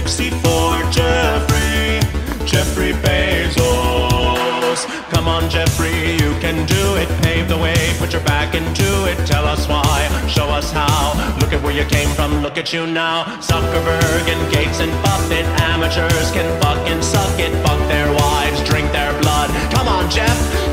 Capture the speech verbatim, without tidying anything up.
C for Jeffrey, Jeffrey Bezos. Come on, Jeffrey, you can do it. Pave the way, put your back into it. Tell us why, show us how. Look at where you came from, look at you now. Zuckerberg and Gates and Buffett, amateurs can fucking suck it. Fuck their wives, drink their blood. Come on, Jeff.